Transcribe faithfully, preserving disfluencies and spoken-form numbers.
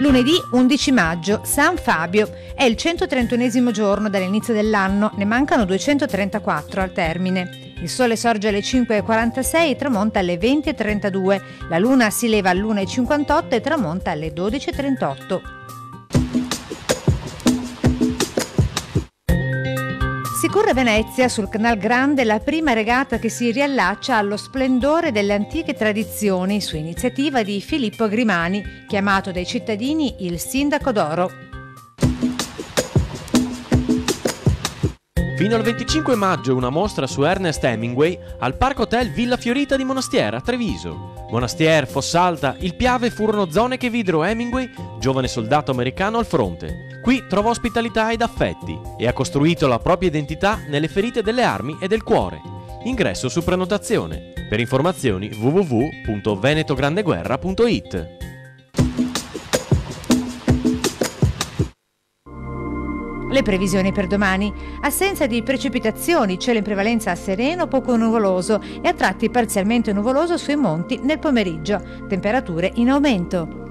Lunedì undici maggio, San Fabio. È il centotrentunesimo giorno dall'inizio dell'anno, ne mancano duecentotrentaquattro al termine. Il sole sorge alle cinque e quarantasei e tramonta alle venti e trentadue. La luna si leva all'una e cinquantotto e tramonta alle dodici e trentotto. Si corre a Venezia, sul Canal Grande, la prima regata che si riallaccia allo splendore delle antiche tradizioni su iniziativa di Filippo Grimani, chiamato dai cittadini il Sindaco d'Oro. Fino al venticinque maggio una mostra su Ernest Hemingway al Parco Hotel Villa Fiorita di Monastier a Treviso. Monastier, Fossalta, il Piave furono zone che videro Hemingway, giovane soldato americano al fronte. Qui trovò ospitalità ed affetti e ha costruito la propria identità nelle ferite delle armi e del cuore. Ingresso su prenotazione. Per informazioni w w w punto venetograndeguerra punto it. Le previsioni per domani: assenza di precipitazioni, cielo in prevalenza sereno, poco nuvoloso e a tratti parzialmente nuvoloso sui monti nel pomeriggio, temperature in aumento.